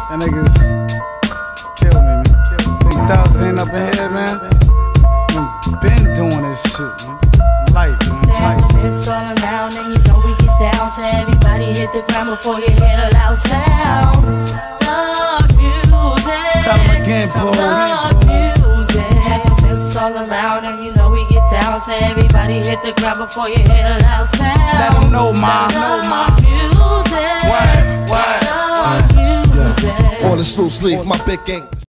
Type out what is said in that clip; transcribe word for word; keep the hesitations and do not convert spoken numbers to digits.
That niggas kill me, man. Big thugs ain't up in here, man. Been doing this shit, man. Life, man. Life. It's all around and you know we get down. So everybody hit the ground before you hear a loud sound. The music. Tell them again, Paul. The music. It's all around and you know we get down. So everybody hit the ground before you hear a loud sound. Let them know, ma. Know, ma. Music. What? What? The music. All this loose leaf, my big ink.